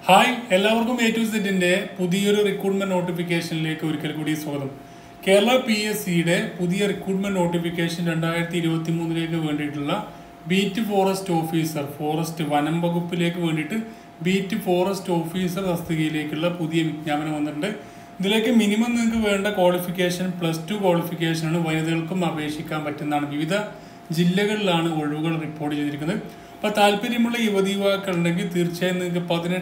Hi എല്ലാവർക്കും A to Zന്റെ പുതിയൊരു recruitment നോട്ടിഫിക്കേഷനിലേക്ക് ഒരിക്കൽ കൂടി സ്വാഗതം. കേരള PSCയുടെ പുതിയ റിക്രൂട്ട്മെന്റ് നോട്ടിഫിക്കേഷൻ 2023ലേക്ക് വേണ്ടിയിട്ടുള്ള ബീറ്റ് ഫോറസ്റ്റ് ഓഫീസർ ഫോറസ്റ്റ് വനം വകുപ്പിലേക്ക് വേണ്ടിയിട്ട് ബീറ്റ് ഫോറസ്റ്റ് ഓഫീസർ തസ്തികയിലേക്കുള്ള പുതിയ വിജ്ഞാപനം വന്നിട്ടുണ്ട്. ഇതിലേക്ക് മിനിമം നിങ്ങൾക്ക് വേണ്ട ക്വാളിഫിക്കേഷൻ +2 ക്വാളിഫിക്കേഷനാണ്. വനിതകൾക്കും അപേക്ഷിക്കാൻ പറ്റുന്നതാണ്. വിവിധ ജില്ലകളിലാണ് ഒഴിവുകൾ റിപ്പോർട്ട് ചെയ്തിരിക്കുന്നത്. അപ്പോൾ താല്പര്യമുള്ള യുവതി യുവാക്കളുണ്ടെങ്കിൽ തീർച്ചയായും നിങ്ങൾക്ക്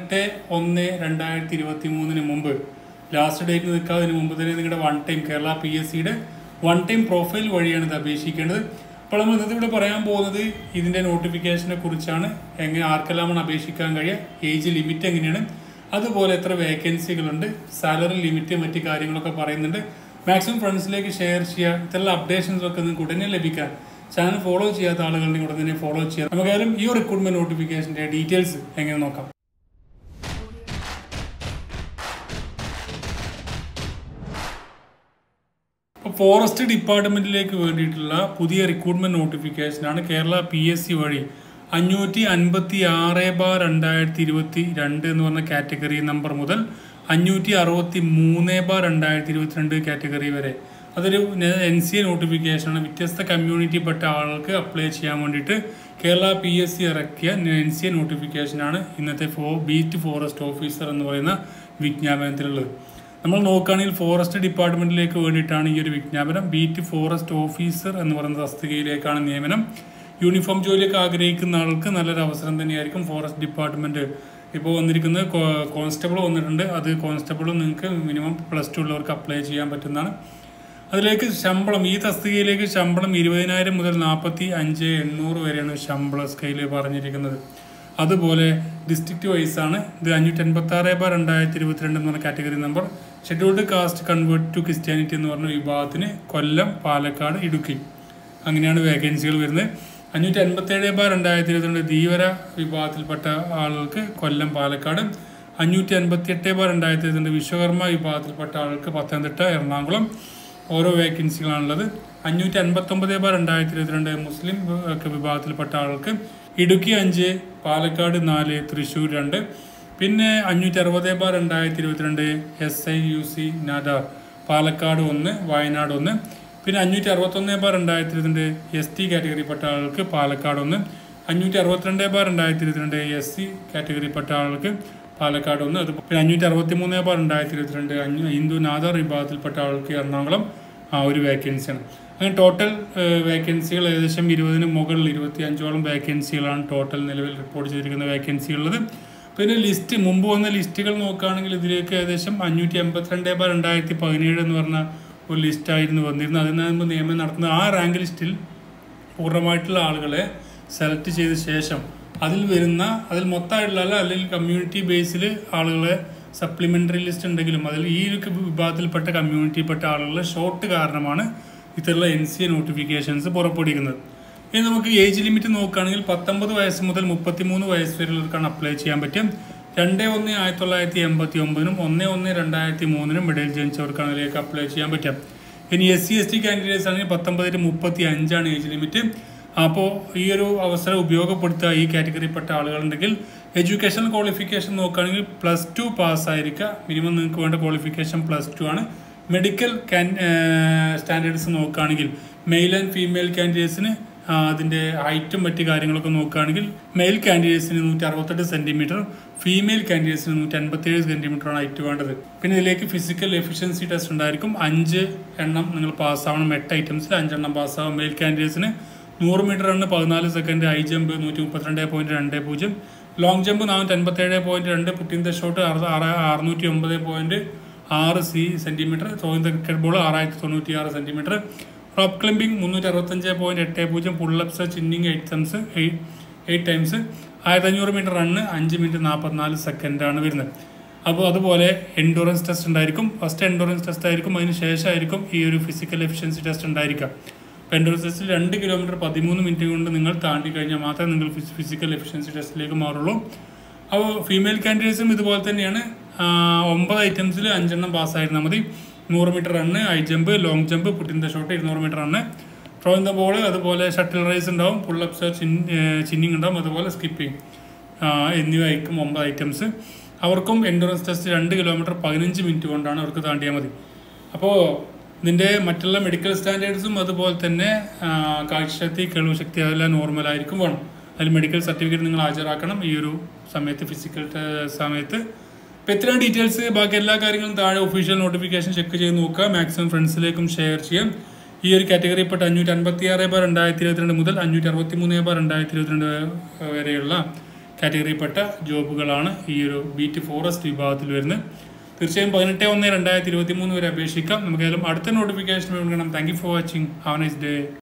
18/1/2023 മുമ്പ് ലാസ്റ്റ് ഡേറ്റ് നിൽക്കാതിന് മുമ്പ് തന്നെ നിങ്ങളുടെ കേരള PSCയുടെ വൺ ടൈം പ്രൊഫൈൽ വഴിയാണ് ഇത് അപേക്ഷിക്കേണ്ടത്. അപ്പോൾ നമ്മൾ ഇന്നത്തെ ഇവിടെ പറയാൻ പോകുന്നത് ഇതിൻ്റെ നോട്ടിഫിക്കേഷനെ കുറിച്ചാണ്. ആർക്കെല്ലാമാണ് അപേക്ഷിക്കാൻ കഴിയുക, ഏജ് ലിമിറ്റ് എങ്ങനെയാണ്, അതുപോലെ എത്ര വേക്കൻസികളുണ്ട്, സാലറി ലിമിറ്റ്, മറ്റ് കാര്യങ്ങളൊക്കെ പറയുന്നുണ്ട്. മാക്സിമം ഫ്രണ്ട്സിലേക്ക് ഷെയർ ചെയ്യുക. ഇത്തരം അപ്ഡേഷൻസൊക്കെ നിങ്ങൾക്ക് ഉടനെ ലഭിക്കാൻ ചാനൽ ഫോളോ ചെയ്യാത്ത ആളുകളുണ്ടെങ്കിൽ ഉടനെ തന്നെ ഫോളോ ചെയ്യാം. നമുക്കായാലും ഈ റിക്രൂട്ട്മെന്റ് നോട്ടിഫിക്കേഷൻ്റെ ഡീറ്റെയിൽസ് എങ്ങനെ നോക്കാം. ഇപ്പോൾ ഫോറസ്റ്റ് ഡിപ്പാർട്ട്മെന്റിലേക്ക് വേണ്ടിയിട്ടുള്ള പുതിയ റിക്രൂട്ട്മെന്റ് നോട്ടിഫിക്കേഷനാണ്. കേരള PSC വഴി 556/2022 എന്ന് പറഞ്ഞ കാറ്റഗറി നമ്പർ മുതൽ 563/2022 കാറ്റഗറി വരെ. അതൊരു NCA നോട്ടിഫിക്കേഷനാണ്. വ്യത്യസ്ത കമ്മ്യൂണിറ്റിപ്പെട്ട ആളുകൾക്ക് അപ്ലൈ ചെയ്യാൻ വേണ്ടിയിട്ട് കേരള PSC ഇറക്കിയ NCA നോട്ടിഫിക്കേഷനാണ് ഇന്നത്തെ ബീറ്റ് ഫോറസ്റ്റ് ഓഫീസർ എന്ന് പറയുന്ന വിജ്ഞാപനത്തിലുള്ളത്. നമ്മൾ നോക്കുകയാണെങ്കിൽ ഫോറസ്റ്റ് ഡിപ്പാർട്ട്മെന്റിലേക്ക് വേണ്ടിയിട്ടാണ് ഈ ഒരു വിജ്ഞാപനം. ബീറ്റ് ഫോറസ്റ്റ് ഓഫീസർ എന്ന് പറയുന്ന തസ്തികയിലേക്കാണ് നിയമനം. യൂണിഫോം ജോലിയൊക്കെ ആഗ്രഹിക്കുന്ന ആൾക്ക് നല്ലൊരു അവസരം തന്നെയായിരിക്കും. ഫോറസ്റ്റ് ഡിപ്പാർട്ട്മെന്റ് ഇപ്പോൾ വന്നിരിക്കുന്നത് കോൺസ്റ്റബിൾ വന്നിട്ടുണ്ട്. അത് കോൺസ്റ്റബിളും നിങ്ങൾക്ക് മിനിമം +2 ഉള്ളവർക്ക് അപ്ലൈ ചെയ്യാൻ പറ്റുന്നതാണ്. അതിലേക്ക് ശമ്പളം, ഈ തസ്തികയിലേക്ക് ശമ്പളം 20,000 മുതൽ 45,800 വരെയാണ് ശമ്പള സ്കെയിൽ പറഞ്ഞിരിക്കുന്നത്. അതുപോലെ ഡിസ്ട്രിക്റ്റ് വൈസാണ്. ഇത് 586/2022 എന്ന് പറഞ്ഞ category number. Scheduled caste convert to Christianity എന്ന് പറഞ്ഞ വിഭാഗത്തിന് കൊല്ലം, പാലക്കാട്, ഇടുക്കി അങ്ങനെയാണ് വേക്കൻസികൾ വരുന്നത്. 557/2022 ധീവര വിഭാഗത്തിൽപ്പെട്ട ആളുകൾക്ക് കൊല്ലം, പാലക്കാട്. 558/2022 വിശ്വകർമ്മ വിഭാഗത്തിൽപ്പെട്ട ആളുകൾക്ക് പത്തനംതിട്ട, എറണാകുളം. ഓരോ വേക്കൻസികളാണുള്ളത്. 559/2022 മുസ്ലിം വിഭാഗത്തിൽപ്പെട്ട ആൾക്ക് ഇടുക്കി 5, പാലക്കാട് 4, തൃശ്ശൂർ 2. പിന്നെ 560/2022 SIUC നാദാർ പാലക്കാട് 1, വയനാട് 1. പിന്നെ 561/2022 ST കാറ്റഗറിപ്പെട്ട ആൾക്ക് പാലക്കാട് 1. 562/2022 SC കാറ്റഗറിപ്പെട്ട ആൾക്ക് പാലക്കാട് 1. അത് പിന്നെ 563/2022 ഹിന്ദു നാദാർ വിഭാഗത്തിൽപ്പെട്ട ആൾക്ക് എറണാകുളം ഒരു വേക്കൻസിയാണ്. അങ്ങനെ ടോട്ടൽ വേക്കൻസികൾ ഏകദേശം 20-ന് മുകളിൽ 25ഓളം വേക്കൻസികളാണ് ടോട്ടൽ നിലവിൽ റിപ്പോർട്ട് ചെയ്തിരിക്കുന്ന വേക്കൻസികളുള്ളത്. പിന്നെ ലിസ്റ്റ്, മുമ്പ് വന്ന ലിസ്റ്റുകൾ നോക്കുകയാണെങ്കിൽ ഇതിലേക്ക് ഏകദേശം 582/2017 എന്ന് പറഞ്ഞ ഒരു ലിസ്റ്റായിരുന്നു വന്നിരുന്നത്. അതിന് മുമ്പ് നിയമനം നടത്തുന്നത്. ആ റാങ്ക് ലിസ്റ്റിൽ പൂർണ്ണമായിട്ടുള്ള ആളുകളെ സെലക്ട് ചെയ്ത ശേഷം അതിൽ മൊത്തമായിട്ടുള്ള അല്ലെങ്കിൽ കമ്മ്യൂണിറ്റി ബേസിൽ ആളുകളെ സപ്ലിമെൻ്ററി ലിസ്റ്റ് ഉണ്ടെങ്കിലും അതിൽ ഈ വിഭാഗത്തിൽപ്പെട്ട കമ്മ്യൂണിറ്റിയിൽപ്പെട്ട ആളുകളെ ഷോർട്ട് കാരണമാണ് ഇത്തരത്തിലുള്ള NCA നോട്ടിഫിക്കേഷൻസ് പുറപ്പെടുവിക്കുന്നത്. ഇനി നമുക്ക് ഏജ് ലിമിറ്റ് നോക്കുകയാണെങ്കിൽ 19 വയസ്സ് മുതൽ 33 വയസ്സ് വരെയുള്ളവർക്കാണ് അപ്ലൈ ചെയ്യാൻ പറ്റും. 2/1/1989 1/1/2003 ഇടയിൽ ജനിച്ചവർക്കാണ് അതിലേക്ക് അപ്ലൈ ചെയ്യാൻ പറ്റുക. ഇനി SC ST കാൻഡിഡേറ്റ്സ് ആണെങ്കിൽ 19-35 ഏജ് ലിമിറ്റ്. അപ്പോൾ ഈ ഒരു അവസരം ഉപയോഗപ്പെടുത്തുക. ഈ കാറ്റഗറിപ്പെട്ട ആളുകളുണ്ടെങ്കിൽ എഡ്യൂക്കേഷണൽ ക്വാളിഫിക്കേഷൻ നോക്കുകയാണെങ്കിൽ +2 പാസ്സായിരിക്കുക. മിനിമം നിങ്ങൾക്ക് വേണ്ട ക്വാളിഫിക്കേഷൻ +2 ആണ്. മെഡിക്കൽ സ്റ്റാൻഡേർഡ്സ് നോക്കുകയാണെങ്കിൽ മെയിൽ ആൻഡ് ഫീമെയിൽ കാൻഡിഡേറ്റ്സിന് അതിൻ്റെ ഹൈറ്റും മറ്റ് കാര്യങ്ങളൊക്കെ നോക്കുകയാണെങ്കിൽ മെയിൽ കാൻഡിഡേറ്റ്സിന് 168 സെൻറ്റിമീറ്റർ, ഫീമെയിൽ കാൻഡിഡേറ്റ്സിന് 157 സെൻറ്റിമീറ്ററാണ് ഹൈറ്റ് വേണ്ടത്. പിന്നെ ഇതിലേക്ക് ഫിസിക്കൽ എഫിഷ്യൻസി ടെസ്റ്റ് ഉണ്ടായിരിക്കും. 5 എണ്ണം നിങ്ങൾ പാസ്സാവണം. 8 ഐറ്റംസിൽ 5 എണ്ണം പാസ്സാവും. മെയിൽ കാൻഡിഡേറ്റ്സിന് 100 metre run 14 second, high jump 132.20, long jump 457.2, putting the shot 609.6 centimetre, throwing the cricket ball 6096 centimetre, rope climbing 365.80, pullups chinning 8 times, 1500 metre run 5 minute 44 സെക്കൻഡാണ് വരുന്നത്. അപ്പോൾ അതുപോലെ എൻഡുറൻസ് ടെസ്റ്റ് ഉണ്ടായിരിക്കും. ഫസ്റ്റ് എൻഡുറൻസ് ടെസ്റ്റ് ആയിരിക്കും, അതിന് ശേഷമായിരിക്കും ഈ ഒരു ഫിസിക്കൽ എഫിഷ്യൻസി ടെസ്റ്റ് ഉണ്ടായിരിക്കുക. എൻഡുറൻസ് ടെസ്റ്റിൽ 2 കിലോമീറ്റർ 13 മിനിറ്റ് കൊണ്ട് നിങ്ങൾ താണ്ടി കഴിഞ്ഞാൽ മാത്രമേ നിങ്ങൾ ഫിസിക്കൽ എഫിഷ്യൻസി ടെസ്റ്റിലേക്ക് മാറുള്ളൂ. അപ്പോൾ ഫീമെയിൽ കാൻഡിഡേറ്റ്സും ഇതുപോലെ തന്നെയാണ്. 9 ഐറ്റംസിൽ 5 എണ്ണം പാസ്സായിരുന്നാൽ മതി. 100 metre run, high jump, long jump, putting the shot 200 metre run, throwing the ball, അതുപോലെ ഷട്ടിൽ റേസ് ഉണ്ടാവും, പുള്ളപ്സ് ചിന്നിങ് ഉണ്ടാവും, അതുപോലെ സ്കിപ്പിംഗ് എന്നിവ ആയിരിക്കും 9 ഐറ്റംസ്. അവർക്കും എൻഡുറൻസ് ടെസ്റ്റ് 2 കിലോമീറ്റർ 15 മിനിറ്റ് കൊണ്ടാണ് അവർക്ക് താണ്ടിയാൽ മതി. അപ്പോൾ ഇതിൻ്റെ മറ്റുള്ള മെഡിക്കൽ സ്റ്റാൻഡേർഡ്സും അതുപോലെ തന്നെ കാഴ്ചശക്തി, കേൾവി ശക്തി അതെല്ലാം നോർമലായിരിക്കും വേണം. അതിൽ മെഡിക്കൽ സർട്ടിഫിക്കറ്റ് നിങ്ങൾ ഹാജരാക്കണം ഈ ഒരു സമയത്ത്, ഫിസിക്കൽ സമയത്ത്. അപ്പോൾ ഇത്രയും ഡീറ്റെയിൽസ്, ബാക്കി എല്ലാ കാര്യങ്ങളും താഴെ ഒഫീഷ്യൽ നോട്ടിഫിക്കേഷൻ ചെക്ക് ചെയ്ത് നോക്കുക. മാക്സിമം ഫ്രണ്ട്സിലേക്കും ഷെയർ ചെയ്യാം. ഈ ഒരു കാറ്റഗറിയിൽപ്പെട്ട 556/2022 മുതൽ 563/2022 വരെയുള്ള കാറ്റഗറിയിൽപ്പെട്ട ജോബുകളാണ് ഈ ഒരു ബീറ്റ് ഫോറസ്റ്റ് വിഭാഗത്തിൽ വരുന്നത്. തീർച്ചയായും 18/1/2023 വരെ അപേക്ഷിക്കാം. നമുക്കേതായാലും അടുത്ത നോട്ടിഫിക്കേഷൻ വേണം. Thank you for watching. Have a nice day.